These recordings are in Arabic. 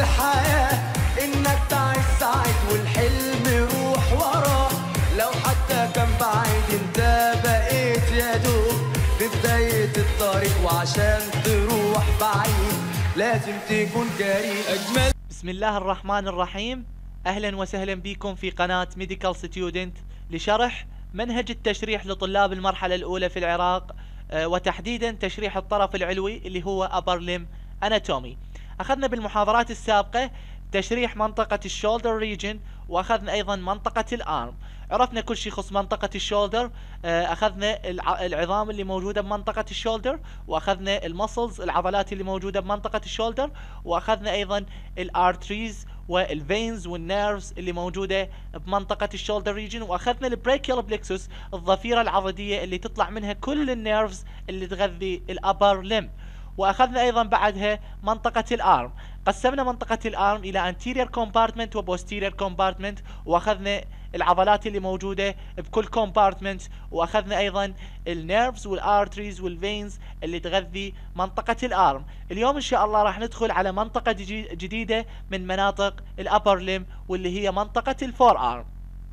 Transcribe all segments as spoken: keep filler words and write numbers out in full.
الحياة إنك تعيش سعيد والحلم روح وراه، لو حتى كان بعيد انت بقيت يا دوب في بداية الطريق، وعشان تروح بعيد لازم تكون جريء. أجمل. بسم الله الرحمن الرحيم. أهلا وسهلا بكم في قناة ميديكال ستودنت لشرح منهج التشريح لطلاب المرحلة الأولى في العراق، وتحديدا تشريح الطرف العلوي اللي هو upper limb anatomy. أخذنا بالمحاضرات السابقة تشريح منطقة الشولدر ريجن، وأخذنا أيضا منطقة الآرم. عرفنا كل شيء يخص منطقة الشولدر، أخذنا العظام اللي موجودة بمنطقة الشولدر، وأخذنا المسلز العضلات اللي موجودة بمنطقة الشولدر، وأخذنا أيضا الارتريز والفينز والنيرفز اللي موجودة بمنطقة الشولدر ريجن، وأخذنا البريكيال بلكسوس الضفيرة العضدية اللي تطلع منها كل النيرفز اللي تغذي الأبر ليم. واخذنا ايضا بعدها منطقة الارم. قسمنا منطقة الارم الى anterior compartment و posterior compartment، واخذنا العضلات اللي موجودة بكل compartment، واخذنا ايضا النيرفز والارتريز والفينز اللي تغذي منطقة الارم. اليوم ان شاء الله راح ندخل على منطقة جديدة من مناطق الابر ليم، واللي هي منطقة الفور ارم.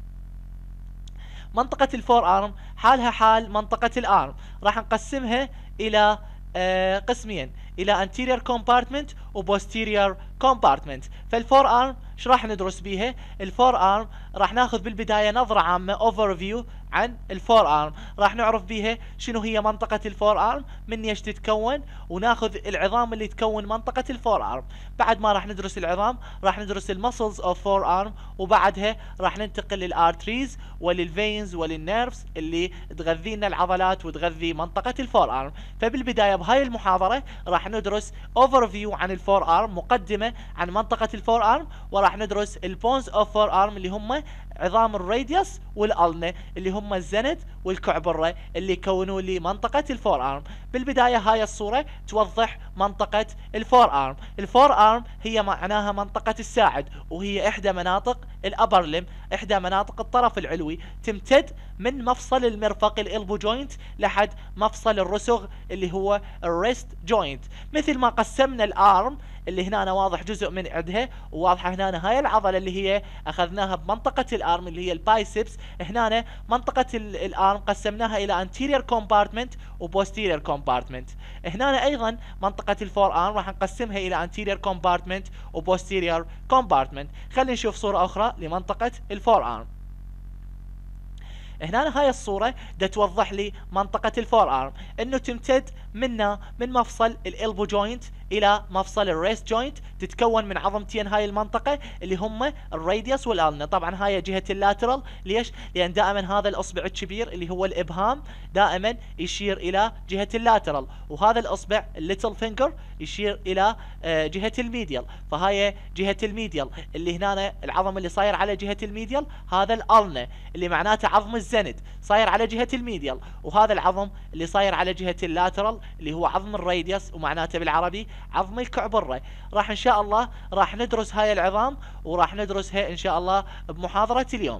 منطقة الفور ارم حالها حال منطقة الارم، راح نقسمها الى آه قسمين، الى anterior compartment و posterior compartment. فالفور ارم ايش راح ندرس بيها؟ الفور ارم راح ناخذ بالبداية نظرة عامة overview عن الفور ارم، راح نعرف بيها شنو هي منطقة الفور ارم، من ايش تتكون، وناخذ العظام اللي تكون منطقة الفور ارم. بعد ما راح ندرس العظام راح ندرس المسلز اوف فور ارم، وبعدها راح ننتقل للارتريز وللفينز وللنيرفز اللي تغذينا العضلات وتغذي منطقة الفور ارم. فبالبداية بهاي المحاضرة راح ندرس overview عن الفور ارم، مقدمة عن منطقة الفور ارم، وراح ندرس البونز اوف فور ارم اللي هم عظام الراديوس والالنا اللي هم الزند والكعبرة اللي يكونوا لي منطقة الفور ارم. بالبداية هاي الصورة توضح منطقة الفور ارم. الفور ارم هي معناها منطقة الساعد، وهي احدى مناطق الابر ليم، احدى مناطق الطرف العلوي، تمتد من مفصل المرفق الالبو جوينت لحد مفصل الرسغ اللي هو الريست جوينت. مثل ما قسمنا الارم اللي هنا واضح جزء من عندها، وواضحه هنا هاي العضله اللي هي اخذناها بمنطقه الارم اللي هي البايسبس. هنا منطقه الارم قسمناها الى anterior compartment و posterior compartment. هنا ايضا منطقه الفور ارم راح نقسمها الى anterior compartment و posterior compartment. خلينا نشوف صوره اخرى لمنطقه الفور ارم. هنا هاي الصورة دا توضح لي منطقة الفور ارم انه تمتد منا من مفصل الالبو جوينت الى مفصل الريست جوينت، تتكون من عظمتين هاي المنطقة اللي هم الراديوس والالنا. طبعا هاي جهة اللاترال، ليش؟ لان دائما هذا الاصبع الكبير اللي هو الابهام دائما يشير الى جهة اللاترال، وهذا الاصبع الليتل فينجر يشير الى آه جهة الميديال. فهاي جهة الميديال اللي هنا العظم اللي صاير على جهة الميديال هذا الالنا اللي معناته عظم الزند صاير على جهة الميديال، وهذا العظم اللي صاير على جهة اللاترال اللي هو عظم الراديوس ومعناته بالعربي عظم الكعبرة. راح ان شاء الله راح ندرس هاي العظام وراح ندرسها ان شاء الله بمحاضرة اليوم.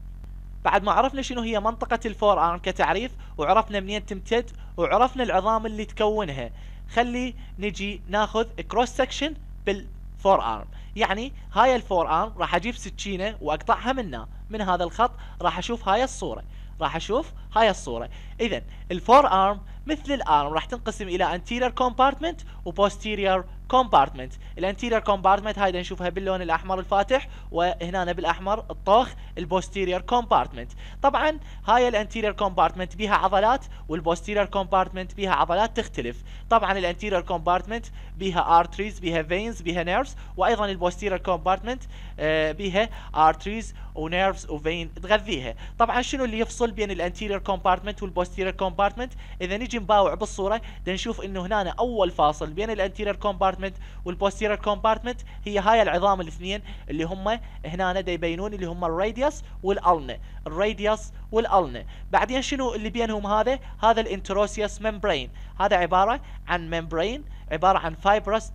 بعد ما عرفنا شنو هي منطقة الفور ارم كتعريف، وعرفنا منين تمتد، وعرفنا العظام اللي تكونها، خلي نجي ناخذ كروس سكشن بالفور ارم. يعني هاي الفور ارم راح اجيب سكينة واقطعها منها، من هذا الخط راح اشوف هاي الصورة، راح اشوف هاي الصورة. اذا الفور ارم مثل الارم راح تنقسم الى anterior compartment و posterior compartment. الانتيرير compartment هاي نشوفها باللون الاحمر الفاتح، وهنا بالاحمر الطوخ البوستيريور compartment. طبعا هاي الانتيرير compartment بيها عضلات، والبوستيريور compartment بيها عضلات تختلف. طبعا الانتيرير compartment بيها arteries، بيها veins، بيها nerves، وايضا البوستيريور compartment آه بيها arteries ونيرفز وفين تغذيها. طبعا شنو اللي يفصل بين الانتيرير compartment والبوستيريور compartment؟ اذا نجي نباوع بالصوره نشوف انه هنا اول فاصل بين الانتيرير compartment والبوستيريور compartment هي هاي العظام الاثنين اللي هم هنا دا يبينون اللي هم الراديوس والالنا، الراديوس والالنا. بعدين شنو اللي بينهم؟ هذا هذا الانتروسيوس ممبرين، هذا عباره عن ممبرين، عباره عن فايبرس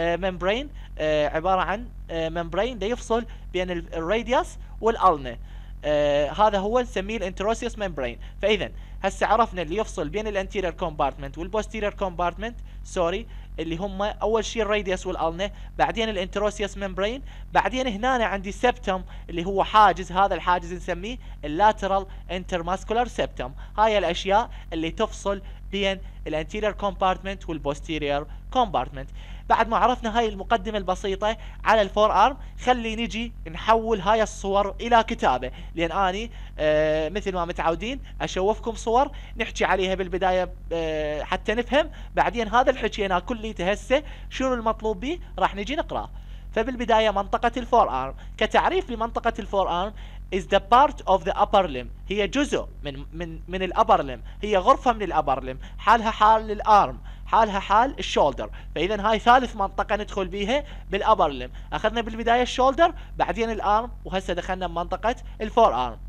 ممبرين، عباره عن ممبرين دا يفصل بين الراديوس والالنا. آه هذا هو نسميه الانتروسيوس ممبرين. فاذا هسه عرفنا اللي يفصل بين الانتيرير كومبارتمنت والبوستيرير كومبارتمنت سوري اللي هم اول شيء الراديوس والالنا، بعدين الانتروسيوس ممبرين، بعدين هنا أنا عندي سبتم اللي هو حاجز، هذا الحاجز نسميه اللاترال انترماسكولار سبتم. هاي الاشياء اللي تفصل بين الانتيرير كومبارتمنت والبوستيرير كومبارتمنت. بعد ما عرفنا هاي المقدمة البسيطة على الفور ارم، خلي نجي نحول هاي الصور الى كتابة، لان اني آه مثل ما متعودين اشوفكم صور نحكي عليها بالبداية آه حتى نفهم، بعدين هذا الحكي انا كليته هسه شنو المطلوب به راح نجي نقراه. فبالبداية منطقة الفور ارم، كتعريف لمنطقة الفور ارم is the part of the upper limb، هي جزء من من من الابر لم، هي غرفة من الابر لم، حالها حال الارم، حالها حال الشولدر. فاذا هاي ثالث منطقة ندخل بيها بالابر لم. اخذنا بالبداية الشولدر، بعدين الارم، وهسه دخلنا بمنطقة الفور ارم.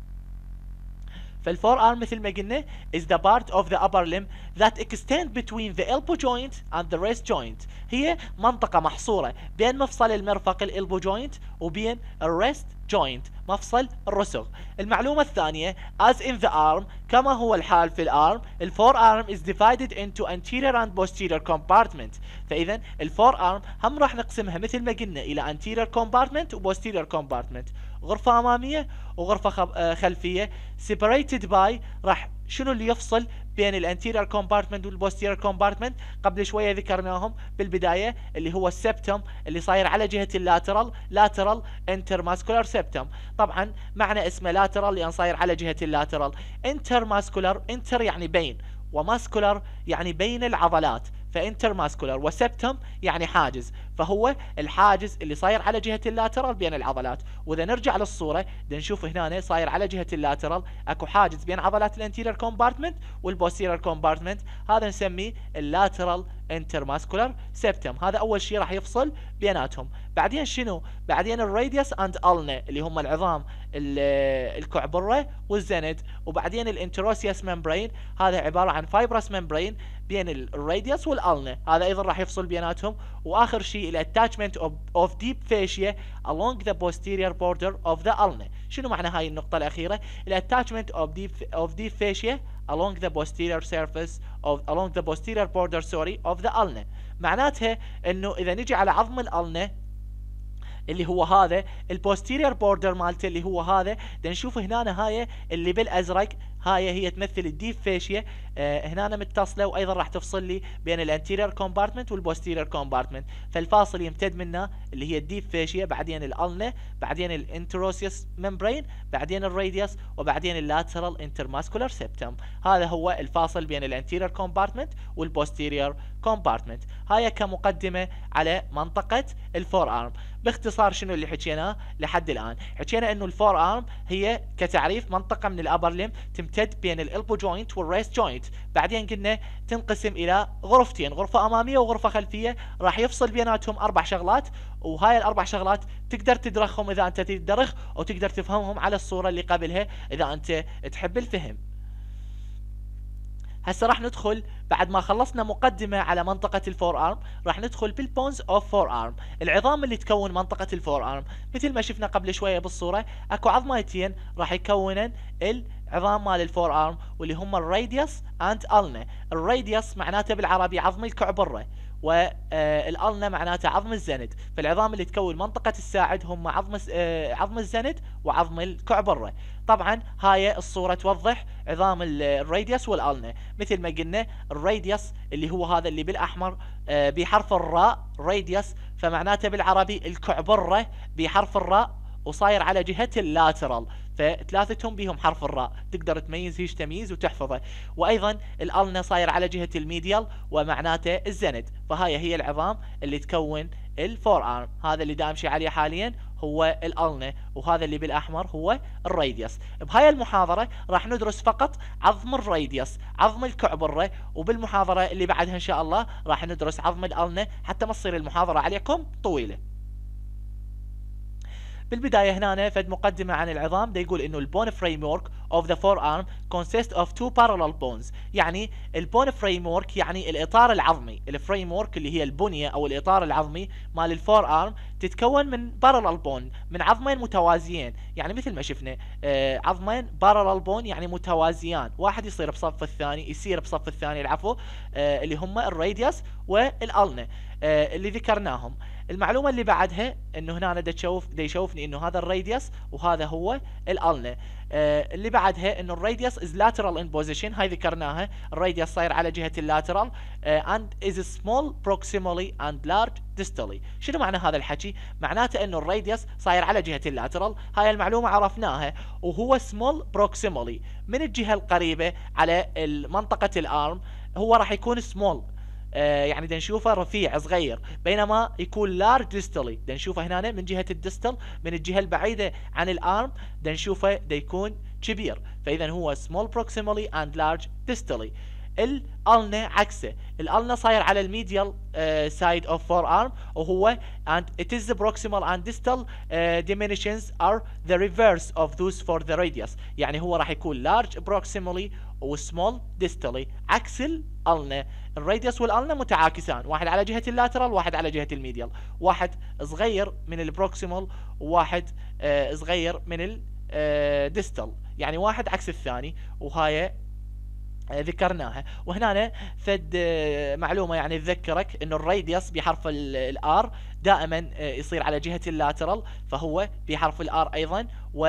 فالفور ارم مثل ما قلنا is the part of the upper limb that extend between the elbow joint and the wrist joint، هي منطقة محصورة بين مفصل المرفق الالبو جوينت وبين الريست جوينت مفصل الرسغ. المعلومة الثانية as in the arm، كما هو الحال في الارم، الفور arm is divided into anterior and posterior compartment. فاذا الفور arm هم راح نقسمها مثل ما قلنا الى anterior compartment و posterior compartment، غرفة امامية وغرفة خلفية separated by، راح شنو اللي يفصل بين الانتيرير كومبارتمنت والبوستيرير كومبارتمنت؟ قبل شويه ذكرناهم بالبدايه اللي هو السبتم اللي صاير على جهه اللاترال، لاترال انترماسكولار سبتم. طبعا معنى اسمه لاترال لان صاير على جهه اللاترال. انترماسكولار، انتر يعني بين، وماسكولار يعني بين العضلات، فانترماسكولار، وسبتم يعني حاجز، فهو الحاجز اللي صاير على جهة اللاترال بين العضلات. واذا نرجع للصورة نشوف هنا صاير على جهة اللاترال اكو حاجز بين عضلات الانتيرير كومبارتمنت والبوستيرير كومبارتمنت، هذا نسميه اللاترال انترماسكولار سبتم. هذا اول شيء راح يفصل بيناتهم. بعدين شنو؟ بعدين الراديوس اند النا اللي هم العظام الكعبرة والزند، وبعدين الانتروسيوس ممبرين، هذا عبارة عن فايبرس ممبرين بين الراديوس والالنا، هذا ايضا راح يفصل بيناتهم. واخر شيء الاتاتشمنت اوف ديب فاشيا along the posterior border of the ulna. شنو معنى هاي النقطة الأخيرة؟ الاتاتشمنت اوف ديب اوف ديب فاشيا along the posterior surface of along the posterior border sorry of the ulna. معناتها انه اذا نجي على عظم الالنا اللي هو هذا البوستيرير بوردر مالته اللي هو هذا، نشوف هنا هاي اللي بالازرق، هاي هي تمثل الديب فاشيا، آه هنا متصله، وايضا راح تفصل لي بين الانتيرير كومبارتمنت والبوستيرير كومبارتمنت. فالفاصل يمتد منه اللي هي الديب فاشيا، بعدين الالنا، بعدين الانتروسيوس ممبرين، بعدين الراديوس، وبعدين اللاترال انترماسكولار سبتم. هذا هو الفاصل بين الانتيرير كومبارتمنت والبوستيرير كومبارتمنت. هاي كمقدمة على منطقة الفور ارم. باختصار شنو اللي حكيناه لحد الان؟ حكينا انه الفور ارم هي كتعريف منطقة من الابر ليم تمتد بين الالبو جوينت والريست جوينت، بعدين قلنا تنقسم الى غرفتين، غرفة امامية وغرفة خلفية، راح يفصل بيناتهم اربع شغلات، وهاي الاربع شغلات تقدر تدرخهم اذا انت تدرخ، وتقدر تفهمهم على الصورة اللي قبلها اذا انت تحب الفهم. هسه راح ندخل بعد ما خلصنا مقدمة على منطقة الفور ارم، راح ندخل بالبونز اوف فور ارم، العظام اللي تكون منطقة الفور ارم. مثل ما شفنا قبل شوية بالصورة اكو عظمتين راح يكونن العظام مال الفور ارم، واللي هم الراديوس اند النا. الراديوس معناته بالعربي عظم الكعبرة، والالنا معناته عظم الزند. فالعظام اللي تكون منطقة الساعد هم عظم عظم الزند وعظم الكعبرة. طبعا هاي الصورة توضح عظام الراديوس والالنا. مثل ما قلنا الراديوس اللي هو هذا اللي بالاحمر بحرف الراء راديوس، فمعناته بالعربي الكعبرة بحرف الراء وصاير على جهة اللاترال، فثلاثتهم بيهم حرف الراء، تقدر تميز هيش تمييز وتحفظه. وايضا الالنا صاير على جهة الميديال ومعناته الزند. فهاي هي العظام اللي تكون الفور ارم. هذا اللي دامشي عليه حاليا هو الالنا، وهذا اللي بالاحمر هو الراديوس. بهاي المحاضرة راح ندرس فقط عظم الراديوس، عظم الكعبرة، وبالمحاضرة اللي بعدها ان شاء الله راح ندرس عظم الالنا حتى ما تصير المحاضرة عليكم طويلة. بالبدايه هنا فد مقدمه عن العظام، ده يقول انه البون فريم ورك of the forearm consists of two parallel bones. يعني البون فريم ورك يعني الاطار العظمي، الفريم ورك اللي هي البنيه او الاطار العظمي مال الفور ارم تتكون من بارلل بون، من عظمين متوازيين. يعني مثل ما شفنا آه عظمين بارلل بون يعني متوازيان، واحد يصير بصف الثاني يصير بصف الثاني العفو آه اللي هم الراديوس والالنا آه اللي ذكرناهم. المعلومه اللي بعدها انه هنا دا تشوف دا يشوفني انه هذا الراديوس وهذا هو الالنا. آه اللي بعدها انه الراديوس از lateral in position، هاي ذكرناها، الراديوس صاير على جهه اللاترال آه and is small proximally and large distally. شنو معنى هذا الحكي؟ معناته انه الراديوس صاير على جهه اللاترال، هاي المعلومه عرفناها، وهو small proximally من الجهه القريبه على منطقه الارم هو راح يكون small آه يعني دا نشوفه رفيع صغير، بينما يكون لارج ديستالي دا نشوفه هنا من جهة الديستال من الجهة البعيدة عن الارم دا نشوفه دا يكون كبير، فاذا هو small proximally and large distally. الالنا عكسه، الالنا صاير على الميديال سايد اوف فور ارم وهو and it is the proximal and distal uh, dimensions are the reverse of those for the radius. يعني هو راح يكون large proximally و small distally عكس الالنا. الراديوس والالنا متعاكسان، واحد على جهة اللاترال واحد على جهة الميديال، واحد صغير من البروكسيمال وواحد uh, صغير من الديستال، يعني واحد عكس الثاني، وهاي ذكرناها. وهنا فد معلومه يعني تذكرك انه الراديوس بحرف الار دائما يصير على جهه اللاترال فهو بحرف الار ايضا،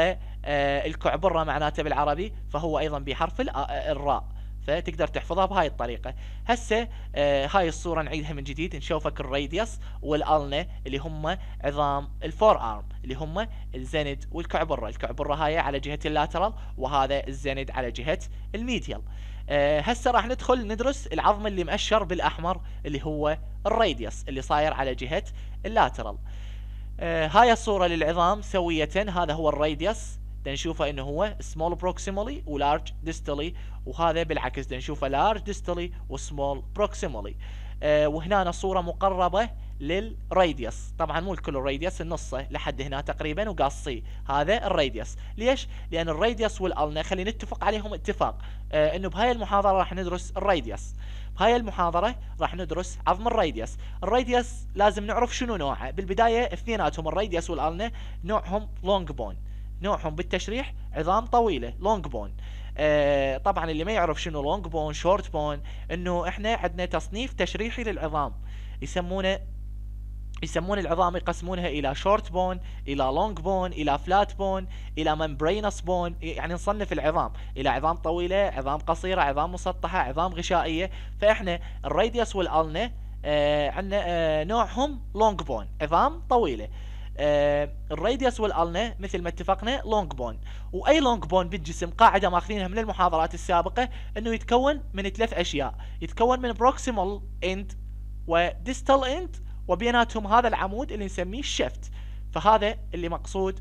والكعبره معناته بالعربي فهو ايضا بحرف الراء، فتقدر تحفظها بهاي الطريقه. هسه هاي الصوره نعيدها من جديد، نشوفك الراديوس والالنا اللي هم عظام الفور ارم اللي هم الزند والكعبره، الكعبره هاي على جهه اللاترال وهذا الزند على جهه الميديال. أه هسه راح ندخل ندرس العظم اللي مأشر بالاحمر اللي هو الراديوس اللي صاير على جهة اللاترال. أه هاي الصورة للعظام سوية، هذا هو الراديوس نشوفه انه هو small proximally و large distally، وهذا بالعكس نشوفه large distally و small proximally. أه وهنا صورة مقربة للراديوس، طبعا مو الكل الراديوس، النصه لحد هنا تقريبا وقاصيه، هذا الراديوس. ليش؟ لان الراديوس والالنا خلينا نتفق عليهم اتفاق آه انه بهاي المحاضره راح ندرس الراديوس، بهاي المحاضره راح ندرس عظم الراديوس. الراديوس لازم نعرف شنو نوعه. بالبدايه اثنيناتهم الراديوس والالنا نوعهم لونج بون، نوعهم بالتشريح عظام طويله لونج بون. آه طبعا اللي ما يعرف شنو لونج بون شورت بون، انه احنا عندنا تصنيف تشريحي للعظام يسمونه يسمون العظام يقسمونها الى شورت بون، الى لونج بون، الى فلات بون، الى ممبرينس بون، يعني نصنف العظام الى عظام طويله، عظام قصيره، عظام مسطحه، عظام غشائيه. فاحنا الراديوس والالنا آه عندنا آه نوعهم لونج بون عظام طويله. آه الراديوس والالنا مثل ما اتفقنا لونج بون، واي لونج بون بالجسم قاعده ماخذينها من المحاضرات السابقه انه يتكون من ثلاث اشياء، يتكون من بروكسيمال اند وديستال اند وبيناتهم هذا العمود اللي نسميه الشفت. فهذا اللي مقصود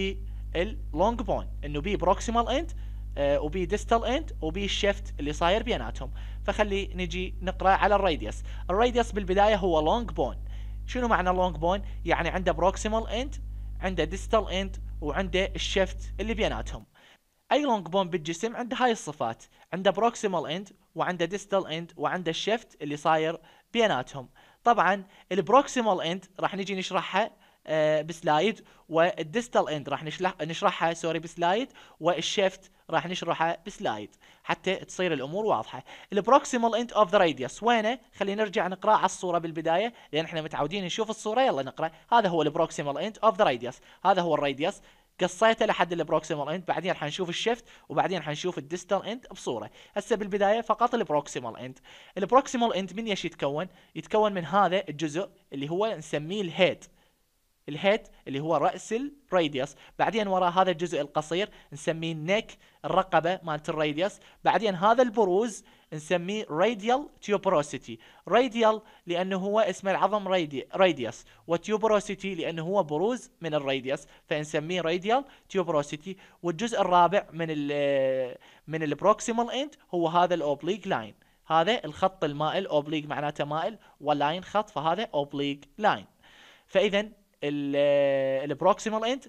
باللونج بون، انه بي بروكسيمال اند آه وبي ديستال اند وبي الشفت اللي صاير بيناتهم. فخلي نجي نقرا على الراديوس. الراديوس بالبدايه هو لونج بون. شنو معنى لونج بون؟ يعني عنده بروكسيمال اند، عنده ديستال اند، وعنده الشفت اللي بيناتهم. اي لونج بون بالجسم عنده هاي الصفات، عنده بروكسيمال اند وعنده ديستال اند وعنده الشفت اللي صاير بيناتهم. طبعا البروكسيمال اند راح نجي نشرحها آه بسلايد، والديستال اند راح نشرحها سوري بسلايد، والشيفت راح نشرحها بسلايد حتى تصير الامور واضحه. البروكسيمال اند اوف ذا راديوس وينه؟ خلينا نرجع نقرا على الصوره بالبدايه لان احنا متعودين نشوف الصوره، يلا نقرا. هذا هو البروكسيمال اند اوف ذا راديوس، هذا هو الراديوس، قصيته لحد البروكسيمال اند، بعدين حنشوف الشيفت وبعدين حنشوف الديستال اند بصوره. هسه بالبدايه فقط البروكسيمال اند. البروكسيمال اند من ايش يتكون؟ يتكون من هذا الجزء اللي هو نسميه الهيد، الهيد اللي هو راس الراديوس، بعدين وراء هذا الجزء القصير نسميه النك، الرقبه مالت الراديوس، بعدين هذا البروز نسميه راديال تيوبروسيتي. راديال لانه هو اسم العظم رادي راديوس، وتيوبروسيتي لانه هو بروز من الراديوس فنسميه راديال تيوبروسيتي. والجزء الرابع من ال من البروكسيمال اند هو هذا الاوبليك لاين، هذا الخط المائل، اوبليك معناته مائل ولاين خط، فهذا اوبليك لاين. فاذا البروكسيمال اند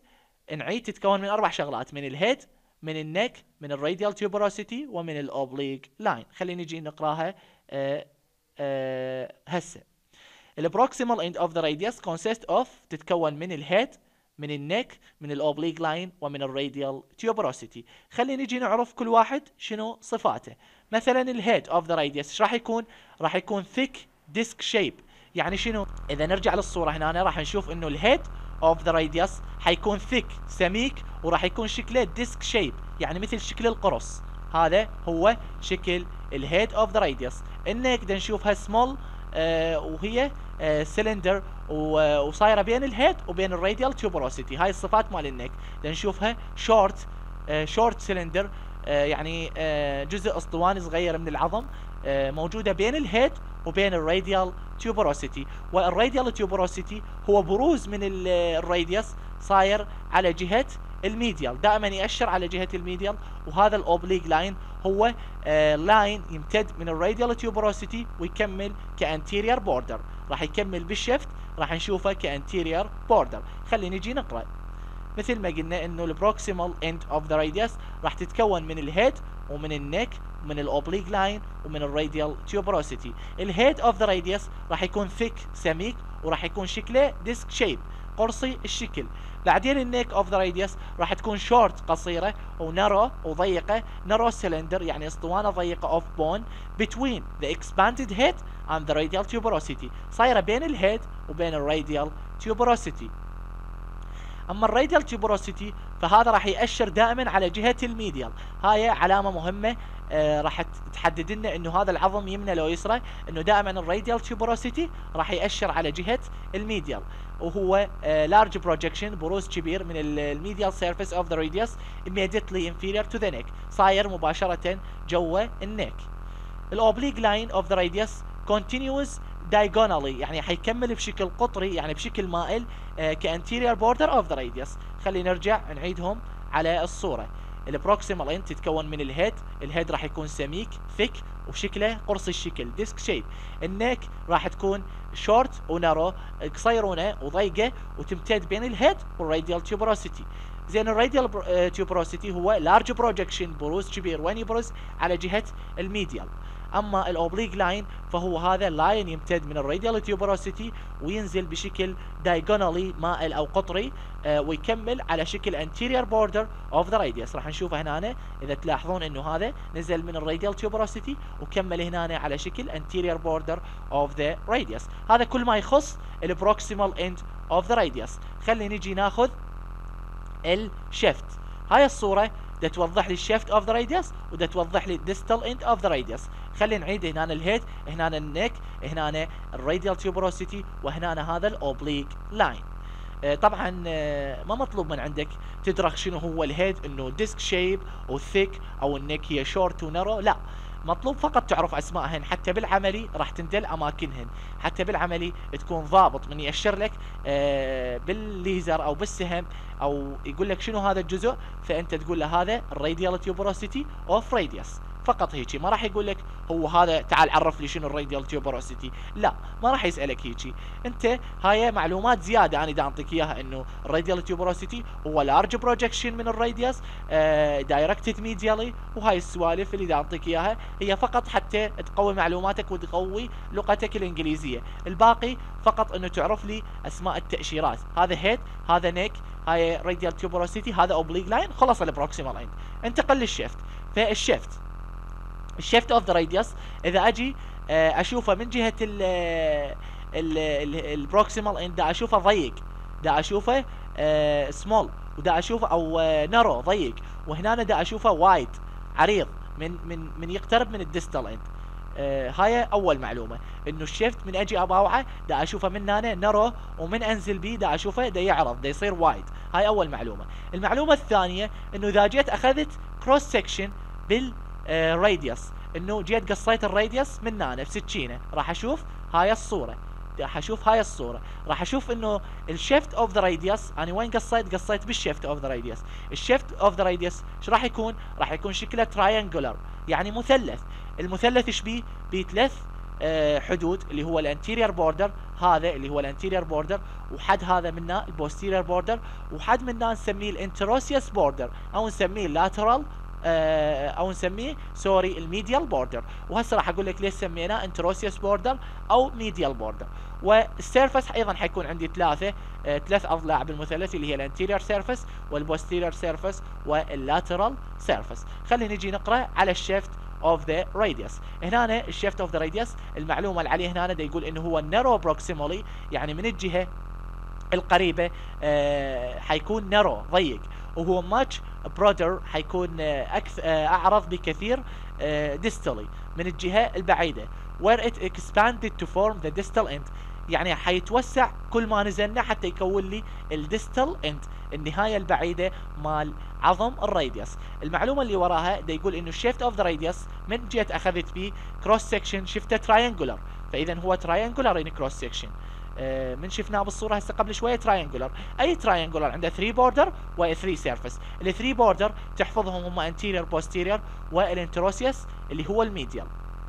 نعيد تتكون من اربع شغلات، من الهيد، من النك، من الراديال تيوبروسيتي، ومن الاوبليك لاين. خلينا نجي نقراها أه أه هسه. البروكسيمال اند اوف ذا راديوس كونسيست اوف، تتكون من الهيد، من النك، من الاوبليك لاين، ومن الراديال تيوبروسيتي. خلينا نجي نعرف كل واحد شنو صفاته. مثلا الهيد اوف ذا راديوس ايش راح يكون؟ راح يكون ثيك ديسك شيب. يعني شنو؟ اذا نرجع للصوره هنا راح نشوف انه الهيد اوف ذا راديوس حيكون ثيك سميك، وراح يكون شكله ديسك شيب، يعني مثل شكل القرص. هذا هو شكل الهيد اوف ذا راديوس. النك بدنا نشوفها سمول آه وهي آه سلندر وصايره بين الهيد وبين الراديال تيوبروسيتي. هاي الصفات مال النك. بدنا نشوفها شورت آه شورت سلندر، آه يعني آه جزء اسطواني صغير من العظم آه موجوده بين الهيد وبين الراديال تيوبروسيتي. والراديال تيوبروسيتي هو بروز من الراديوس صاير على جهه الميديال، دائما يأشر على جهه الميديال. وهذا الاوبليك لاين هو آه لاين يمتد من الراديال تيوبروسيتي ويكمل كانتيرير بوردر. راح يكمل بالشفت، راح نشوفه كانتيرير بوردر. خلينا نجي نقرا. مثل ما قلنا انه البروكسيمال اند اوف ذا راديوس راح تتكون من الهيد ومن النك ومن الاوبليك لاين ومن الراديال تيوبروسيتي. الهيد اوف ذا راديوس راح يكون ثيك سميك، وراح يكون شكله ديسك شيب قرصي الشكل. بعدين النيك اوف ذا راديوس راح تكون شورت قصيره، ونارو وضيقه، نارو سلندر يعني اسطوانه ضيقه اوف بون between the expanded head and the radial tuberosity، صايره بين الهيد وبين الراديال تيوبروسيتي. اما الراديال تيوبروسيتي فهذا راح يأشر دائما على جهه الميديال. هاي علامه مهمه آه راح تحدد لنا انه هذا العظم يمنى لو يسرى، انه دائما الراديال تيوبروسيتي راح يأشر على جهه الميديال، وهو لارج بروجكشن بروز كبير من الميديال سيرفيس اوف ذا راديوس immediately inferior to the neck، صاير مباشره جوا النك. الاوبليك لاين اوف ذا راديوس continuous diagonally يعني حيكمل بشكل قطري، يعني بشكل مائل آه كانتيرير بوردر اوف ذا راديوس. خلينا نرجع نعيدهم على الصوره. البروكسيمال اند تتكون من الهيد، الهيد راح يكون سميك ثيك وشكله قرص الشكل ديسك شيب. النك راح تكون شورت ونارو قصيرونه وضيقه وتمتد بين الهيد والراديال تيوبروسيتي. زين الراديال تيوبروسيتي هو لارج بروجكشن بروز كبير وين يبرز على جهه الميديال. اما الاوبليك لاين فهو هذا لاين يمتد من الراديال تيوبروسيتي وينزل بشكل دايجونالي مائل او قطري آه ويكمل على شكل انتيرير بوردر اوف ذا راديوس. راح نشوفه هنا اذا تلاحظون انه هذا نزل من الراديال تيوبروسيتي وكمل هنا على شكل انتيرير بوردر اوف ذا راديوس. هذا كل ما يخص البروكسيمال اند اوف ذا راديوس. خلينا نجي ناخذ الشفت. هاي الصوره دا توضح لي الشفت اوف ذا راديوس ودا توضح لي الديستال اند اوف ذا راديوس. خلينا نعيد. هنا الهيد، هنا النك، هنا الراديال تيوبروسيتي، وهنا هذا الاوبليك لاين. آه طبعا آه ما مطلوب من عندك تدرك شنو هو الهيد انه ديسك شيب او ثيك او النك هي شورت ونارو، لا، مطلوب فقط تعرف اسمائهن حتى بالعملي راح تندل اماكنهن، حتى بالعملي تكون ضابط من يأشر لك آه بالليزر او بالسهم او يقول لك شنو هذا الجزء، فانت تقول له هذا الراديال تيوبروسيتي اوف راديوس فقط هيجي. ما راح يقول لك هو هذا تعال عرف لي شنو الراديال تيوبروسيتي، لا ما راح يسالك هيجي. انت هاي معلومات زياده انا دا اعطيك اياها انه الراديال تيوبروسيتي هو لارج بروجكشن من الراديوس دايركتد ميديالي، وهاي السوالف اللي دا اعطيك اياها هي فقط حتى تقوي معلوماتك وتقوي لغتك الانجليزيه. الباقي فقط انه تعرف لي اسماء التاشيرات. هذا هيد، هذا نيك، هاي راديال تيوبروسيتي، هذا اوبليك لاين، خلص البروكسيمال اند. انتقل للشيفت. فالشيفت الشيفت اوف ذا راديوس اذا اجي اشوفه من جهه البروكسيمال اند دا اشوفه ضيق، دا اشوفه سمول، ودا اشوفه او نارو ضيق، وهنا دا اشوفه وايد عريض من من من يقترب من الديستال اند. هاي اول معلومه انه الشيفت من اجي اباوعه دا اشوفه من هنا نارو، ومن انزل بيه دا اشوفه دا يعرض دا يصير وايد. هاي اول معلومه. المعلومه الثانيه انه اذا جيت اخذت كروس سكشن بال راديوس، انه جيت قصيت الراديوس من هنا بسكينه، راح اشوف هاي الصوره، راح اشوف هاي الصوره، راح اشوف انه الشيفت اوف ذا راديوس انا وين قصيت؟ قصيت بالشيفت اوف ذا راديوس. الشيفت اوف ذا راديوس ايش راح يكون؟ راح يكون شكله تراينجولر يعني مثلث. المثلث ايش بيه؟ بيه ثلاث آه حدود اللي هو الانتيرير بوردر، هذا اللي هو الانتيرير بوردر، وحد هذا منه البوستيرير بوردر، وحد منه نسميه الانتروسيوس بوردر او نسميه اللاترال آه او نسميه سوري الميديال بوردر. وهسه راح اقول لك ليش سميناه انتروسيوس بوردر او ميديال بوردر. والسيرفس ايضا حيكون عندي ثلاثه آه ثلاث اضلاع بالمثلث اللي هي الانتيرير سيرفس والبوستيرير سيرفس واللاترال سيرفس. خلينا نجي نقرا على الشيفت اوف ذا راديوس. هنا الشيفت اوف ذا راديوس المعلومه اللي عليه هنا ده يقول انه هو نارو بروكسيمالي، يعني من الجهه القريبه آه حيكون نارو ضيق، وهو ماتش برودر حيكون آه اكثر آه اعرض بكثير آه ديستالي من الجهه البعيده. where it expanded to form the distal end، يعني حيتوسع كل ما نزلنا حتى يكون لي الديستال اند النهايه البعيده مال عظم الراديوس. المعلومه اللي وراها ده يقول انه الشيفت اوف ذا راديوس من جهه اخذت بيه كروس سكشن شفته تراينجولار، فاذا هو تراينجولار ان كروس سكشن. آه من شفناه بالصوره هسه قبل شويه تراينجولار. اي تراينجولار عنده ثلاثة بوردر و ثلاثة سيرفس. ال ثلاثة بوردر تحفظهم هم انتيرير بوستيرير والانتروسيوس اللي هو الميديال.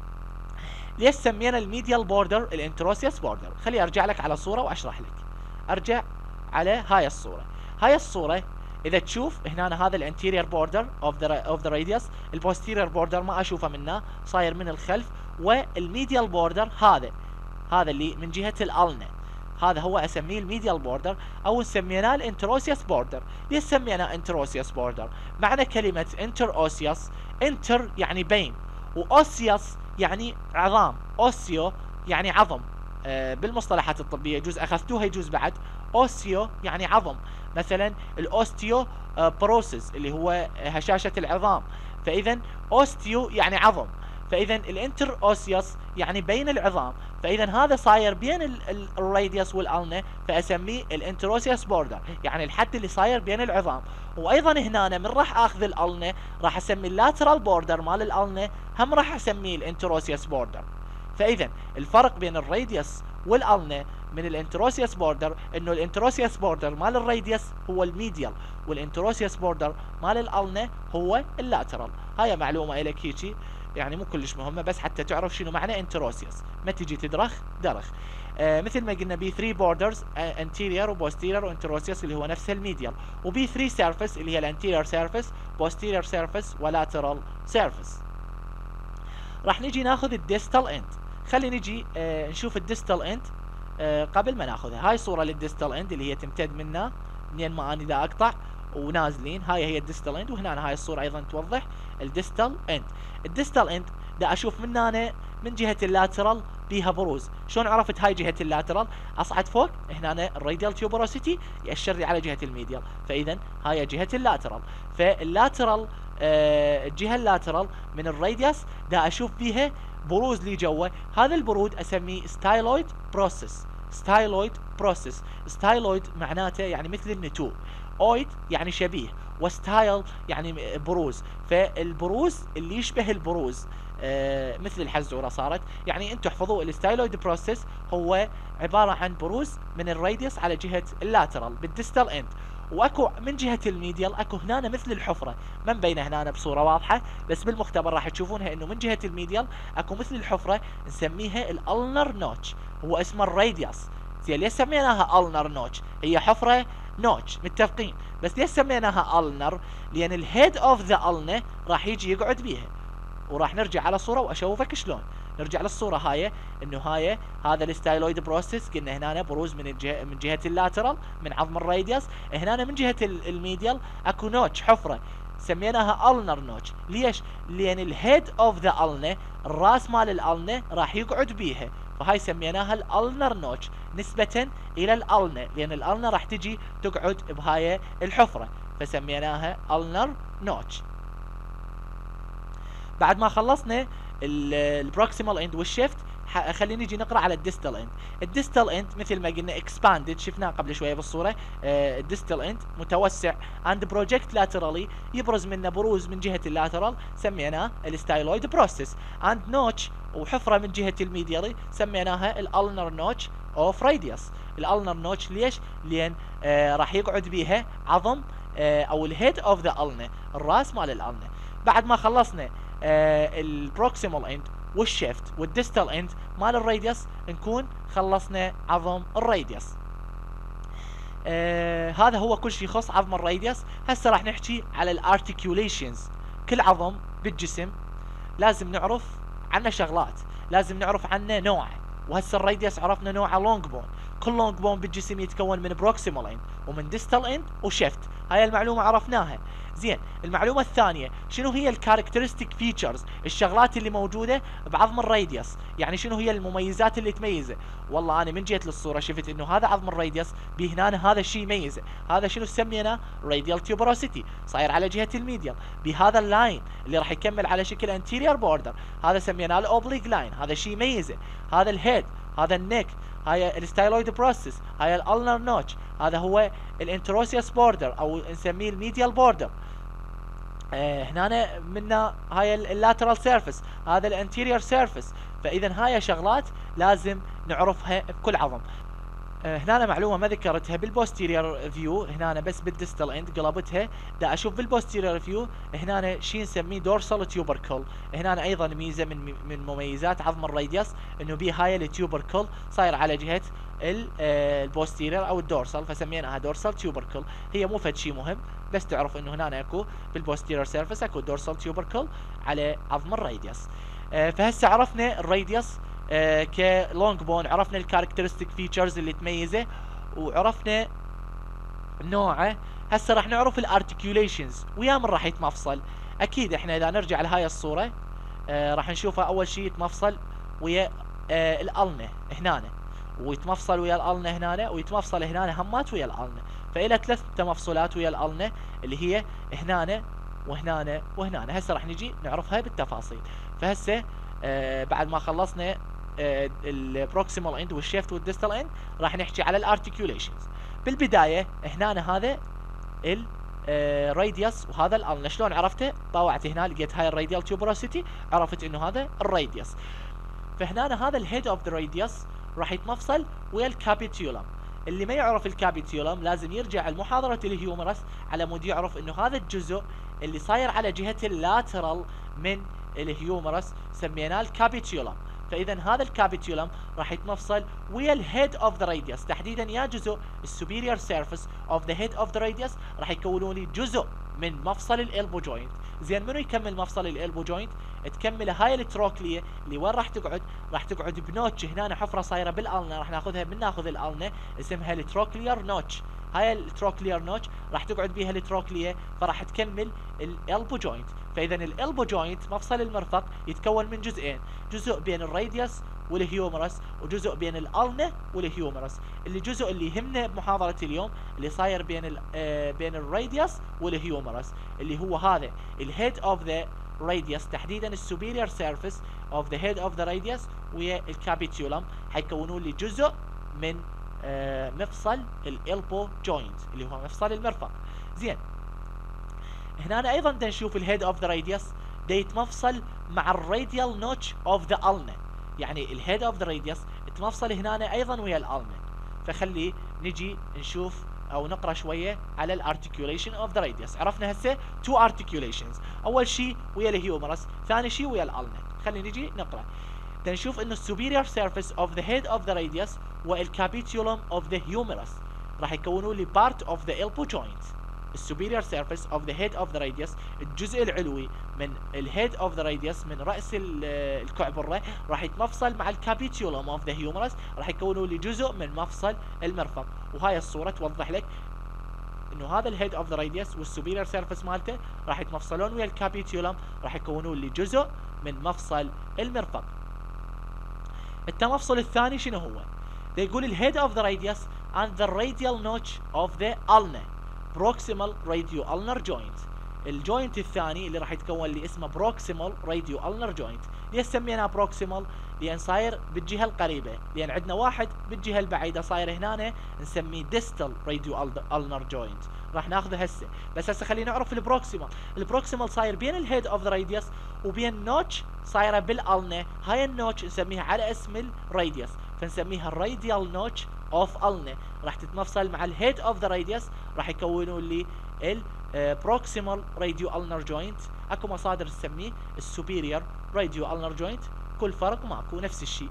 ليش سمينا الميديال بوردر الانتروسيوس بوردر؟ خلي ارجع لك على صوره واشرح لك. ارجع على هاي الصوره. هاي الصوره اذا تشوف هنا هذا الانتيرير بوردر اوف ذا اوف ذا راديوس، البوستيرير بوردر ما اشوفه منه صاير من الخلف، والميديال بوردر هذا هذا اللي من جهه الالنا، هذا هو اسميه الميديال بوردر او سميناه الانتروسيوس بوردر. ليش سميناه انتروسيوس بوردر؟ معنى كلمه انتر اوسيوس، انتر يعني بين، واوسيوس يعني عظام، اوسيو يعني عظم. آه بالمصطلحات الطبيه يجوز اخذتوها يجوز بعد. اوسيو يعني عظم، مثلا الاوستيو آه بروسيس اللي هو هشاشه العظام، فاذا اوستيو يعني عظم، فاذا الانتر اوسيوس يعني بين العظام، فاذا هذا صاير بين الراديوس والالنا فاسميه الانتروسيوس بوردر، يعني الحد اللي صاير بين العظام. وايضا هنا من راح اخذ الالنا راح اسمي اللاترال بوردر مال الالنا هم راح اسميه الانتروسيوس بوردر. فاذا الفرق بين الراديوس والالنا من الانتروسيوس بوردر انه الانتروسيوس بوردر مال الراديوس هو الميديال، والانتروسيوس بوردر مال الالنا هو اللاترال. هاي معلومه لك هيجي يعني مو كلش مهمه، بس حتى تعرف شنو معنى انتروسيوس، ما تجي تدرخ درخ. آه مثل ما قلنا بي ثلاثة بوردرز انتيرير وبوستيرير وانتروسيوس اللي هو نفس الميديال، وبي ثلاثة سيرفيس اللي هي الانتيرير سيرفيس بوستيرير سيرفيس ولاترال سيرفيس. راح نجي ناخذ الديستال اند. خلي نجي آه نشوف الديستال اند آه قبل ما ناخذها. هاي صوره للديستال اند اللي هي تمتد منا منين ما انا دا اقطع ونازلين، هاي هي الديستال اند. وهنا هاي الصوره ايضا توضح الديستال اند. الديستال اند دا اشوف من هنا من جهه اللاترال بيها بروز. شلون عرفت هاي جهه اللاترال؟ اصعد فوق هنا الراديال تيوبروسيتي ياشر لي على جهه الميديال، فاذا هاي جهه اللاترال. فاللاترال آه الجهه اللاترال من الراديوس دا اشوف بيها بروز لي جوا. هذا البرود اسميه ستايلويد بروسيس. ستايلويد بروسيس. ستايلويد معناته يعني مثل النتوء، اويد يعني شبيه، وستايل يعني بروز. فالبروز اللي يشبه البروز آه مثل الحزوره صارت، يعني انتم احفظوا الستايلويد بروسيس هو عباره عن بروز من الراديوس على جهه اللاترال بالديستال اند. واكو من جهه الميديال اكو هنا مثل الحفره، ما مبينه هنا بصوره واضحه، بس بالمختبر راح تشوفونها انه من جهه الميديال اكو مثل الحفره نسميها الالنر نوتش، هو اسمه الراديوس. زين ليش سميناها النر نوتش؟ هي حفره نوتش متفقين، بس ليش سميناها النر؟ لان الهيد اوف ذا النا راح يجي يقعد بيها. وراح نرجع على الصوره واشوفك شلون. نرجع للصوره هاي، انه هاي هذا الستايلويد بروسيس قلنا هنا بروز من الجهه من جهه اللاترال من عظم الراديوس، هنا من جهه الميديال اكو نوتش حفره سميناها النر نوتش. ليش؟ لان الهيد اوف ذا النا الراس مال الالنا راح يقعد بيها، فهاي سميناها الالنر نوتش نسبه الى الالنا، لان الالنا راح تجي تقعد بهاي الحفره فسميناها النر نوتش. بعد ما خلصنا البروكسيمال اند والشيفت خلينا نجي نقرا على الديستال اند. الديستال اند مثل ما قلنا اكسباندد شفناه قبل شويه بالصوره. الديستال اند متوسع عند بروجكت لاترالي يبرز منه بروز من جهه اللاترال سميناه الستايلويد بروسيس. عند نوتش وحفره من جهه الميديالي سميناها الالنر نوتش اوف راديوس. الالنر نوتش ليش؟ لان آه راح يقعد بيها عظم آه او الهيد اوف ذا النا الراس مال الالنا. بعد ما خلصنا آه البروكسيمال اند والشيفت والديستال اند مال الراديوس نكون خلصنا عظم الراديوس. آه هذا هو كل شيء يخص عظم الراديوس. هسه راح نحكي على الارتكيوليشنز. كل عظم بالجسم لازم نعرف عنه شغلات، لازم نعرف عنه نوعه. وهسه الراديوس عرفنا نوعه لونج بون. كل لونج بون بالجسم يتكون من بروكسيمال اند ومن ديستال اند وشيفت. هاي المعلومه عرفناها. زين، المعلومه الثانيه شنو هي الكاركترستيك فيتشرز، الشغلات اللي موجوده بعظم الراديوس، يعني شنو هي المميزات اللي تميزه. والله انا من جيت للصوره شفت انه هذا عظم الراديوس بهنا هذا الشيء يميزه. هذا شنو سميناه؟ راديال تيوبروسيتي، صاير على جهه الميديال بهذا اللاين اللي راح يكمل على شكل انتيريور بوردر، هذا سميناه الاوبليك لاين، هذا شيء يميزه. هذا الهيد، هذا النك، هاي الستايلويد بروسيس، هاي الالنر نوتش، هذا هو الانتروسيوس بوردر او نسميه الميديال بوردر. آه هنا منا هاي اللاترال سيرفيس، هذا الانتيريور سيرفيس. فاذا هاي شغلات لازم نعرفها بكل عظم. آه هنا معلومه ما ذكرتها بالبوستيريور فيو، هنا بس بالديستال اند قلبتها. دا اشوف بالبوستيريور فيو هنا شيء نسميه دورسال تيوبركل. هنا ايضا ميزه من من مميزات عظم الراديوس انه بيه هاي التيوبركل صاير على جهه البوستيريور او الدورسال، فسميناها دورسال تيوبركل. هي مو فد شيء مهم، بس تعرف انه هنا اكو بالبوستيريور سيرفيس اكو دورسال تيوبركل على عظم الراديوس. آه فهسه عرفنا الراديوس آه كلونج بون، عرفنا الكاركترستيك فيتشرز اللي تميزه، وعرفنا نوعه. هسه راح نعرف الارتكيوليشنز ويا من راح يتمفصل. اكيد احنا اذا نرجع لهاي الصوره آه راح نشوفها اول شيء يتمفصل ويا آه الالنه هنا، ويتمفصل ويا الالنه هنا، ويتمفصل هنا همات ويا الالنه. فإلى ثلاث تمفصلات ويا الالنه اللي هي هنا وهنا وهنا. هسه راح نجي نعرفها بالتفاصيل. فهسه آه بعد ما خلصنا آه البروكسيمال اند والشيفت والديستال اند راح نحكي على الارتكيوليشنز. بالبدايه هنا هذا الراديوس وهذا الالنه. شلون عرفته؟ طاوعت هنا لقيت هاي الراديال تيوبروسيتي، عرفت انه هذا الراديوس. فهنا هذا الهيد اوف ذا راديوس راح يتمفصل ويا الكابيتيولم. اللي ما يعرف الكابيتيولم لازم يرجع المحاضرة الهيومرس على مود يعرف انه هذا الجزء اللي صاير على جهة اللاترال من الهيومرس سميناه الكابيتيولم. فاذا هذا الكابيتيولم راح يتمفصل ويا الهيد اوف ذا راديوس، تحديدا يا جزء السوبيريور سيرفيس اوف ذا هيد اوف ذا راديوس راح يكونوا لي جزء من مفصل الالبو جوينت. زين، منو يكمل مفصل الالبو جوينت؟ تكمل هاي التروكليه اللي وين راح تقعد؟ راح تقعد بنوتش هنا، حفره صايره بالالنا، راح ناخذها من ناخذ الالنا اسمها التروكلير نوتش. هاي التروكلير نوتش راح تقعد بيها التروكليه، فراح تكمل الالبو جوينت. فاذا الالبو جوينت مفصل المرفق يتكون من جزئين، جزء بين الراديوس والهيومرس وجزء بين الالنا والهيومرس. اللي جزء اللي يهمنا بمحاضره اليوم اللي صاير بين ال آه بين الراديوس والهيومرس، اللي هو هذا الهيد اوف ذا radius، تحديدا السوبيريور سيرفيس اوف ذا هيد اوف ذا radius ويا الكابيتيولم حيكونوا لي جزء من آه مفصل الالبو جوينت اللي هو مفصل المرفق. زين، هنا ايضا بدنا نشوف الهيد اوف ذا radius دا يتمفصل مع الراديال نوتش اوف ذا ulna، يعني الهيد اوف ذا radius يتمفصل هنا ايضا ويا الالنا. فخلي نجي نشوف او نقرا شويه على الارتكيوليشن اوف ذا راديوس. عرفنا هسه تو ارتكيوليشنز، اول شيء ويا الهيومرس، ثاني شيء ويا الالنا. خلي نجي نقرا. بدنا نشوف انه السوبيريور سيرفيس اوف ذا هيد اوف ذا راديوس والكابيتيولم اوف ذا هيومرس راح يكونوا لي بارت اوف ذا البو جوينت. السوبيريور سيرفيس اوف ذا هيد اوف ذا راديوس، الجزء العلوي من الهيد اوف ذا راديوس من راس الكعبره راح يتمفصل مع الكابيتيولم اوف ذا هيومرس، راح يكونوا لي جزء من مفصل المرفق. وهاي الصوره توضح لك انه هذا الهيد اوف ذا راديوس والسوبيريور سيرفيس مالته راح يتمفصلون ويا الكابيتيولم، راح يكونوا لي جزء من مفصل المرفق. التمفصل الثاني شنو هو؟ ده يقول الهيد اوف ذا راديوس and the radial notch of the ulna proximal radio ulnar joint. الجوينت الثاني اللي راح يتكون لي اسمه proximal radio ulnar joint. ليش سميناه proximal؟ لان صاير بالجهه القريبه، لان عندنا واحد بالجهه البعيده صاير هنا نسميه distal radio ulnar joint. راح ناخذه هسه، بس هسه خلينا نعرف البروكسيمال. البروكسيمال صاير بين الهيد اوف ذا راديوس وبين نوتش صايره بالالنا. هاي النوتش نسميها على اسم الراديوس، فنسميها الراديال نوتش اوف النا. راح تتمفصل مع الهيد اوف ذا راديوس، راح يكونوا لي البروكسيمال راديو النر جوينت. اكو مصادر تسميه السوبيريور راديو النر جوينت، ماكو الفرق ماكو نفس الشيء.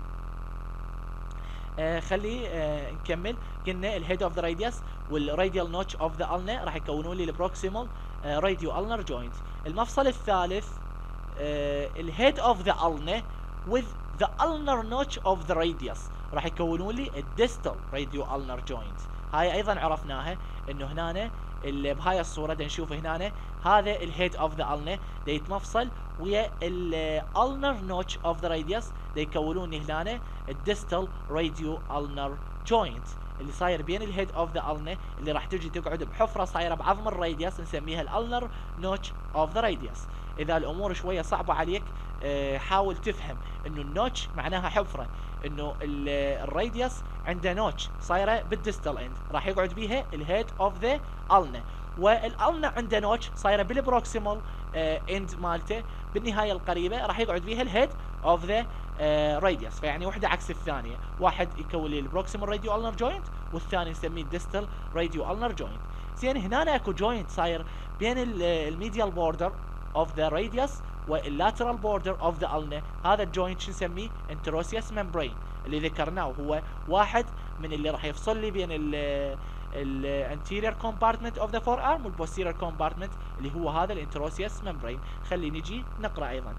آه خلي آه نكمل. قلنا الهيد اوف ذا راديوس والراديال نوتش اوف ذا النا راح يكونون لي البروكسيمال راديو النر جوينت. المفصل الثالث آه الهيد اوف ذا النا with the ulnar notch of the radius راح يكونون لي الديستال راديو ulnar joint. هاي ايضا عرفناها انه هنا اللي بهاي الصوره دا نشوف هنا هذا الهيد اوف ذا ulna دا يتمفصل ويا الالنر نوتش اوف ذا radius دا يكونون لي هنا الديستال راديو ulnar joint اللي صاير بين الهيد اوف ذا ulna اللي راح تجي تقعد بحفره صايره بعظم الراديوس نسميها الالنر نوتش اوف ذا radius. اذا الامور شويه صعبه عليك حاول تفهم انه النوتش معناها حفره، انه الراديوس عنده نوتش صايره بالديستال اند راح يقعد بيها الهيد اوف ذا ulna، والالنا عنده نوتش صايره بالبروكسيمال اند مالته بالنهايه القريبه راح يقعد بيها الهيد اوف ذا راديوس. فيعني وحده عكس الثانيه، واحد يكون لي البروكسيمال راديو النر جوينت والثاني نسميه الديستال راديو النر جوينت. زين هنا اكو جوينت صاير بين الميديال بوردر اوف ذا راديوس واللاترال بوردر اوف ذا ulna. هذا الجوينت شو نسميه؟ انتروسيوس ممبرين اللي ذكرناه، هو واحد من اللي راح يفصل لي بين ال الانتيريور كومبارتمنت اوف ذا فور ارم والبوستيريور كومبارتمنت اللي هو هذا الانتروسيوس ممبرين. خلي نجي نقرا ايضا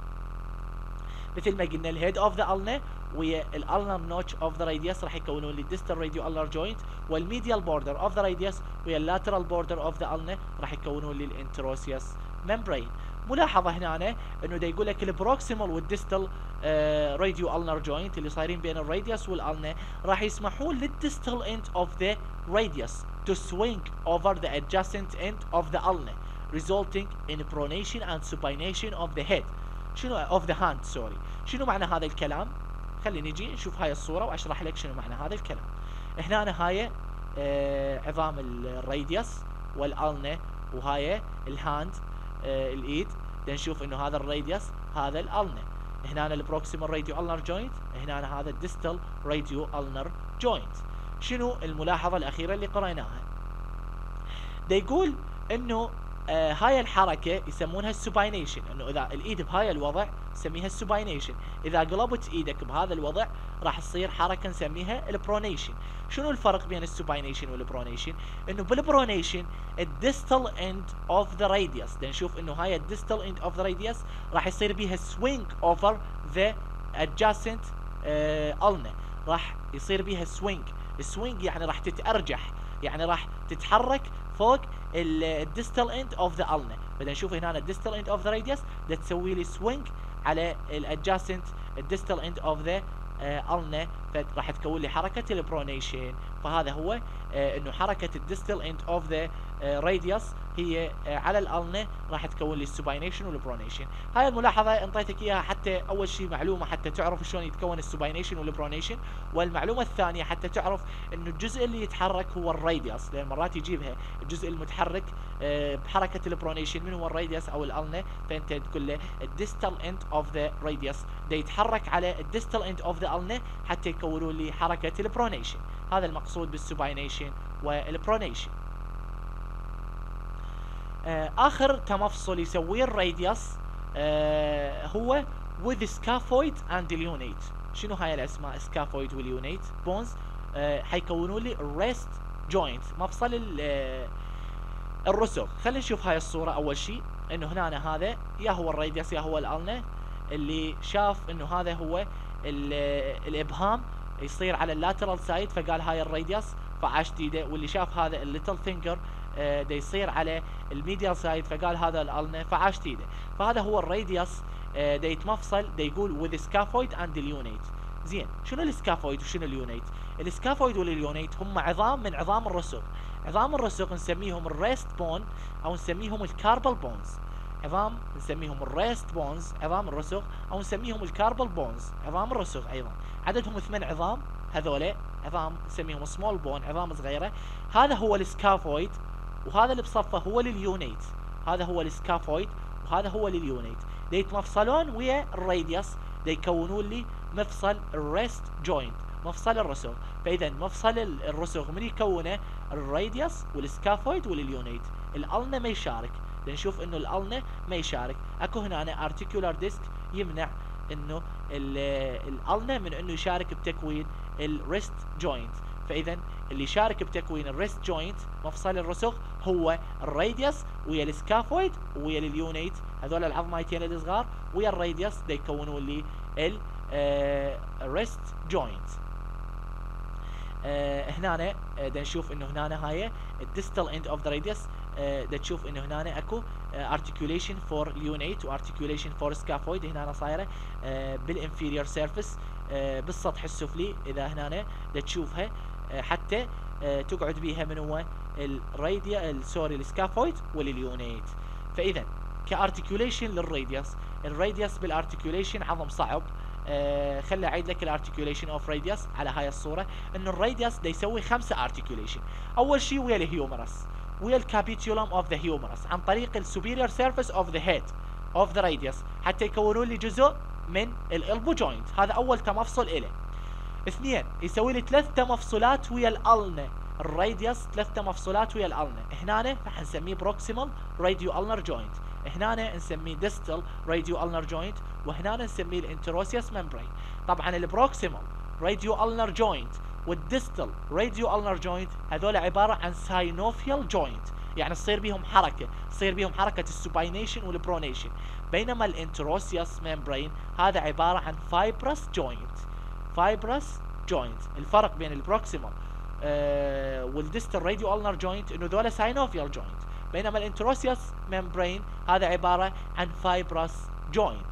مثل ما قلنا الهيد اوف ذا ulna ويا الالنر نوتش اوف ذا radius راح يكونون لي الديستال راديو النر جوينت، والميديال بوردر اوف ذا radius ويا اللاترال بوردر اوف ذا ulna راح يكونون لي الانتروسيوس ممبرين. ملاحظه هنا انه دا يقول لك البروكسيمال والديستال راديو النر جوينت اللي صايرين بين الراديوس والالنا راح يسمحون للديستال اند اوف ذا radius to swing over the adjacent end of the ulna resulting in pronation and supination of the head. شنو of the hand sorry شنو معنى هذا الكلام؟ خلي نجي نشوف هاي الصورة واشرح لك شنو معنى هذا الكلام. هنا هاي آه عظام الراديوس والالنا وهاي الهاند آه الايد، نشوف انه هذا الراديوس هذا الالنا. هنا البروكسيمال راديو النر جوينت، هنا هذا الديستال راديو النر جوينت. شنو الملاحظة الأخيرة اللي قرأناها؟ دا يقول انه آه هاي الحركة يسمونها السوباينيشن، انه اذا الايد بهاي الوضع نسميها السوباينيشن، اذا قلبت ايدك بهذا الوضع راح تصير حركة نسميها البرونيشن. شنو الفرق بين السوباينيشن والبرونيشن؟ انه بالبرونيشن الديستال اند اوف ذا radius دا نشوف انه هاي الديستال اند اوف ذا radius راح يصير بيها سوينج اوفر ذا adjacent ulna، راح يصير بيها سوينج. السوينج يعني راح تتأرجح، يعني راح تتحرك فوق الديستال اند اوف ذا ulna. بدنا نشوف هنا الديستال اند اوف ذا radius دا تسوي لي سوينج على الادجاسنت الديستال اند اوف ذا ulna، فراح تكون لي حركة البرونيشن. فهذا هو آه انه حركة الديستال اند اوف ذا radius هي آه على الالنا راح تكون لي السوباينيشن والبرونيشن. هاي الملاحظة انطيتك اياها حتى اول شيء معلومة حتى تعرف شلون يتكون السوباينيشن والبرونيشن، والمعلومة الثانية حتى تعرف انه الجزء اللي يتحرك هو الراديوس، لان مرات يجيبها الجزء المتحرك آه بحركة البرونيشن من هو الراديوس او الالنا، فانت تقول له الديستال اند اوف ذا radius دا يتحرك على الديستال اند اوف ذا ulna حتى يكونوا لي حركة البرونيشن. هذا المقصود بالسوباينيشن والبرونيشن. آه اخر تمفصل يسويه الراديوس آه هو with scaphoid and lunate. شنو هاي الاسماء scaphoid واليونيت بونز؟ آه حيكونوا لي rest joint مفصل آه الرسغ. خلينا نشوف هاي الصورة اول شيء، انه هنا هذا يا هو الراديوس يا هو الالنا، اللي شاف انه هذا هو الابهام يصير على اللاترال سايد فقال هاي الراديوس فعاش ايده، واللي شاف هذا الليتل فينجر آه دا يصير على الميديال سايد فقال هذا الالنا فعاش ايده. فهذا هو الراديوس آه دا يتمفصل دا يقول with scaphoid and lunate. زين شنو السكافويد وشنو اليونيت؟ السكافويد واليونيت هم عظام من عظام الرسغ. عظام الرسغ نسميهم الريست بون او نسميهم الكاربال بونز. عظام نسميهم الريست بونز عظام الرسغ، او نسميهم الكاربال بونز عظام الرسغ. ايضا عددهم ثمان عظام، هذول عظام نسميهم سمول بون عظام صغيره. هذا هو السكافويد، وهذا اللي بصفه هو اليونيت. هذا هو السكافويد وهذا هو اليونيت، دا يتمفصلون ويا الراديوس دا يكونون لي مفصل الريست جوينت مفصل الرسغ. فاذا مفصل الرسغ من يكونه الراديوس والسكافويد واليونيت. الالنا ما يشارك، نشوف انه الالنا ما يشارك. اكو هنا ارتيكولار ديسك يمنع انه الالنا من انه يشارك بتكوين الريست جوينت. فاذا اللي يشارك بتكوين الريست جوينت مفصل الرسغ هو الراديوس ويا السكافويد ويا اليونيت، هذول العظمتين الصغار ويا الراديوس دا يكونوا لي الريست جوينت. آه هنا دا نشوف انه هنا هاي الديستال اند اوف ذا راديوس، دا تشوف انه هنا اكو ارتكيوليشن فور اليونيت وارتكيوليشن فور سكافويد هنا صايره آه بالانفيريور سيرفيس آه بالسطح السفلي. اذا هنا دا تشوفها آه حتى آه تقعد بيها من هو الراديا سوري السكافويد واليونيت. فاذا كارتكيوليشن للراديوس، الراديوس بالارتكيوليشن عظم صعب. آه خلي اعيد لك الارتكيوليشن اوف راديوس على هاي الصوره، انه الراديوس دا يسوي خمسه ارتكيوليشن. اول شيء ويا الهيومرس ويا الكابيتولم اوف ذا هيومرس عن طريق السوبيريور سيرفيس اوف ذا هيد اوف ذا راديوس حتى يكونون لي جزء من الالبو جوينت. هذا اول تمفصل إله. اثنين يسوي لي ثلاث تمفصلات ويا الالنا، الراديوس ثلاث تمفصلات ويا الالنا. هنا راح نسميه بروكسيمال راديو النر جوينت، هنا نسميه ديستال راديو النر جوينت، وهنا نسميه الانتروسيوس ممبرين. طبعا البروكسيمال راديو النر جوينت والديستال راديو النر جوينت هذول عباره عن ساينوفيال جوينت، يعني تصير بيهم حركه، تصير بيهم حركه السوباينيشن والبرونيشن. بينما الانتروسيوس ممبرين هذا عباره عن فايبرس جوينت، فايبرس جوينت. الفرق بين البروكسيمال آه والديستال راديو النر جوينت انه ذولا ساينوفيال جوينت، بينما الانتروسيوس ممبرين هذا عباره عن فايبرس جوينت.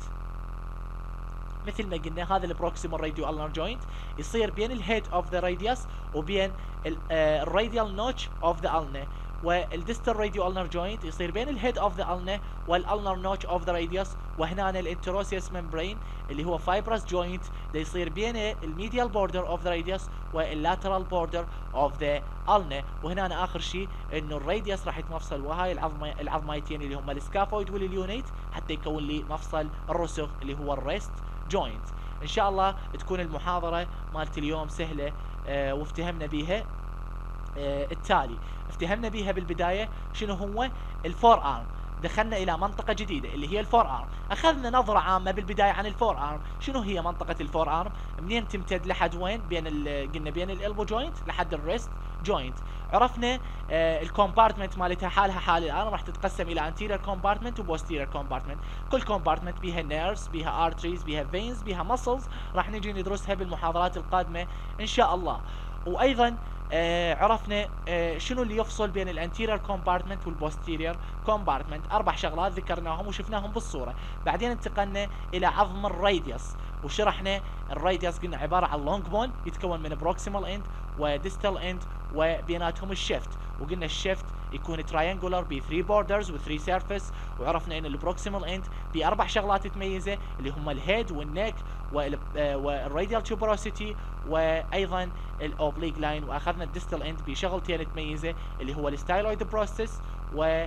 مثل ما قلنا هذا البروكسيمال راديو النر جوينت يصير بين الهيد اوف ذا راديوس وبين الراديال نوتش اوف ذا النا، والديستال راديو النر جوينت يصير بين الهيد اوف ذا النا والالنر نوتش اوف ذا راديوس. وهنا الانتروسيوس ممبرين اللي هو فايبرس جوينت ده يصير بين الميديال بوردر اوف ذا راديوس واللاترال بوردر اوف ذا النا. وهنا اخر شيء انه الراديوس راح يتمفصل وهاي العظمه العظمتين اللي هم السكافويد واليونيت حتى يكون لي مفصل الرسغ اللي هو الريست جوينت. ان شاء الله تكون المحاضره مالت اليوم سهله آه وافتهمنا بيها. آه التالي افتهمنا بيها بالبدايه شنو هو الفور ارم، دخلنا الى منطقه جديده اللي هي الفور ارم. اخذنا نظره عامه بالبدايه عن الفور ارم، شنو هي منطقه الفور ارم، منين تمتد لحد وين، بين قلنا بين الالبو جوينت لحد الريست جوينت. عرفنا آه الكومبارتمنت مالتها حالها حال الارم راح تتقسم الى انتيرير كومبارتمنت وبوستيرير كومبارتمنت. كل كومبارتمنت بيها نيرفز، بيها ارتريز، بيها فينز، بيها مسلز، راح نجي ندرسها بالمحاضرات القادمه ان شاء الله. وايضا آه عرفنا آه شنو اللي يفصل بين الانتيرير كومبارتمنت والبوستيرير كومبارتمنت. اربع شغلات ذكرناهم وشفناهم بالصوره. بعدين انتقلنا الى عظم الراديوس وشرحنا الراديوس، قلنا عباره عن لونج بون يتكون من بروكسيمال اند وديستال اند وبيناتهم الشيفت، وقلنا الشيفت يكون تراينجولار ب ثلاثة بوردرز و ثلاثة سيرفيس. وعرفنا ان البروكسيمال اند باربع شغلات تميزه اللي هم الهيد والنيك والراديال تيوبروسيتي وايضا الاوبليك لاين. واخذنا الديستال اند بشغلتين تميزه اللي هو الستايلويد بروسيس وال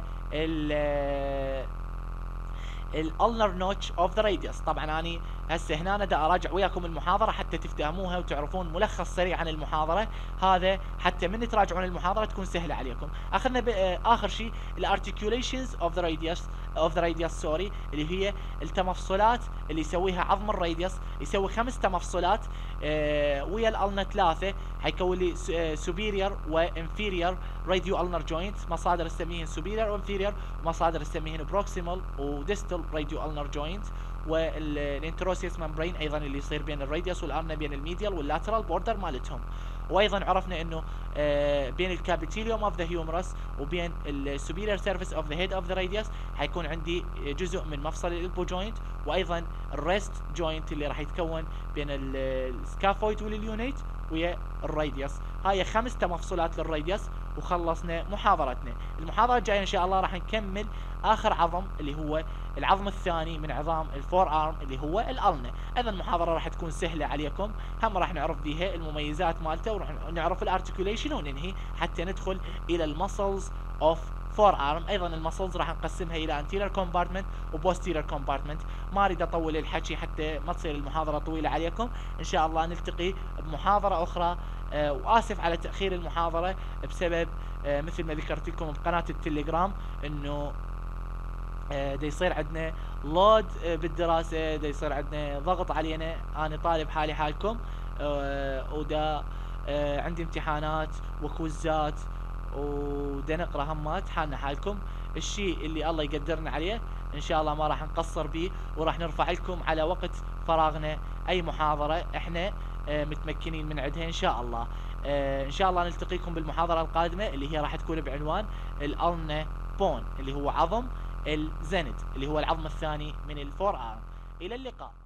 الالنر نوتش اوف ذا راديوس. طبعا اني هسه هنا أنا دا اراجع وياكم المحاضره حتى تفهموها وتعرفون ملخص سريع عن المحاضره، هذا حتى من تراجعون المحاضره تكون سهله عليكم. اخذنا اخر شيء الارتكيوليشنز اوف ذا راديوس اوف ذا راديوس سوري اللي هي التمفصلات اللي يسويها عظم الراديوس. يسوي خمس تمفصلات آه ويا الالنا ثلاثه، حيكون لي سوبيريور وانفيريور راديو النر جوينت. مصادر نسميهن سوبيريور وانفيريور، ومصادر نسميهن بروكسيمال وديستال راديو النر جوينت. والانتروسيوس ممبرين ايضا اللي يصير بين الراديوس والارنا بين الميديال واللاترال بوردر مالتهم. وايضا عرفنا انه آه بين الكابيتيليوم اوف ذا هيومرس وبين السوبيريور سيرفيس اوف ذا هيد اوف ذا راديوس حيكون عندي جزء من مفصل الالبو جوينت، وايضا الريست جوينت اللي راح يتكون بين السكافويد واليونيت ويا الراديوس. هاي خمس تمفصلات للراديوس وخلصنا محاضرتنا. المحاضرة الجاية ان شاء الله راح نكمل اخر عظم اللي هو العظم الثاني من عظام الفور ارم اللي هو الالنا. ايضا المحاضرة راح تكون سهلة عليكم، هم راح نعرف بيها المميزات مالته وراح نعرف الارتكوليشن وننهي حتى ندخل الى المسلز اوف فور ارم. ايضا المسلز راح نقسمها الى انتيرير كومبارتمنت وبوستيرير كومبارتمنت. ما اريد اطول الحكي حتى ما تصير المحاضرة طويلة عليكم. ان شاء الله نلتقي بمحاضرة اخرى. آه واسف على تاخير المحاضرة بسبب آه مثل ما ذكرت لكم بقناة التليجرام انه آه، دا يصير عندنا لود آه، بالدراسة، دا يصير عندنا ضغط علينا. أنا طالب حالي حالكم، آه، ودا آه، عندي امتحانات وكوزات، ودا نقرا همات حالنا حالكم. الشيء اللي الله يقدرنا عليه ان شاء الله ما راح نقصر به، وراح نرفع لكم على وقت فراغنا اي محاضرة احنا آه، متمكنين من عندها ان شاء الله. آه، ان شاء الله نلتقيكم بالمحاضرة القادمة اللي هي راح تكون بعنوان الألنا بون، اللي هو عظم الزند، اللي هو العظم الثاني من الفور ارم. الى اللقاء.